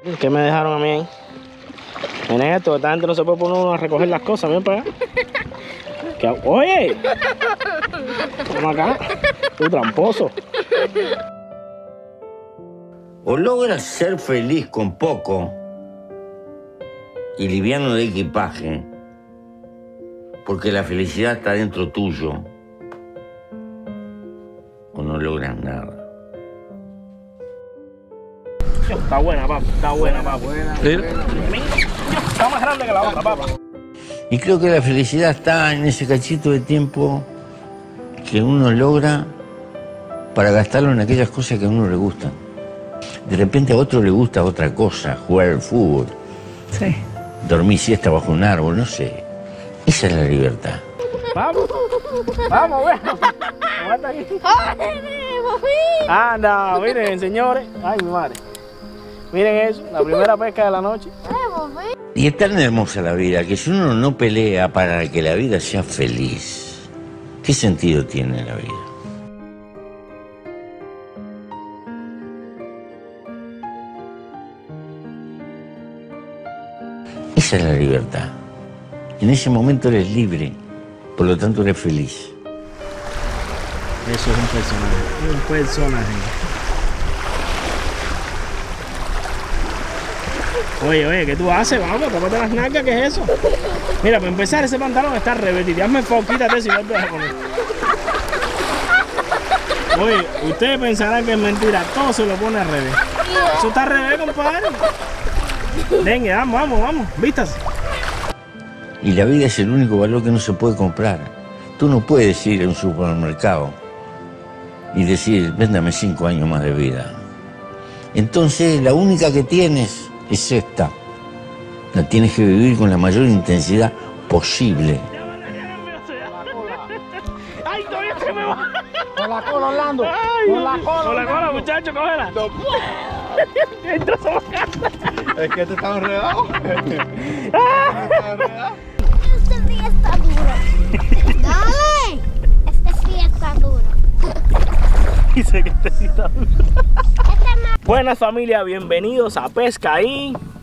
¿Qué me dejaron a mí ahí? Miren esto, esta gente no se puede poner uno a recoger las cosas, ven para allá. ¡Oye! Vamos acá, tú tramposo. O logras ser feliz con poco y liviano de equipaje, porque la felicidad está dentro tuyo, o no logras nada. Está buena, papá. Está buena, papá. ¿Sí? Está más grande que la otra, papá. Y creo que la felicidad está en ese cachito de tiempo que uno logra para gastarlo en aquellas cosas que a uno le gustan. De repente a otro le gusta otra cosa, jugar al fútbol, sí, dormir siesta bajo un árbol, no sé. Esa es la libertad. Vamos, vamos, bueno. Anda, miren, señores. Ay, mi madre. Miren eso, la primera pesca de la noche. Y es tan hermosa la vida que si uno no pelea para que la vida sea feliz, ¿qué sentido tiene la vida? Esa es la libertad. En ese momento eres libre, por lo tanto eres feliz. Eso es un personaje. Un personaje. Oye, ¿qué tú haces? Vamos, tómate las nalgas, ¿qué es eso? Mira, para empezar, ese pantalón está al revés. Y hazme foco, quítate si vuelves a poner. Oye, ustedes pensarán que es mentira, todo se lo pone al revés. Eso está al revés, compadre. Venga, vamos, vístase. Y la vida es el único valor que no se puede comprar. Tú no puedes ir a un supermercado y decir, véndame 5 años más de vida. Entonces, la única que tienes es esta. La tienes que vivir con la mayor intensidad posible. ¡Ay, todavía se me va! Con la cola, Orlando. Con la cola. Con la cola, muchacho, cógela. Entra a Es que este está enredado. Este sí está duro. Dale. Este sí está duro. Dice que este sí está duro. Buenas familia, bienvenidos a Pesca y...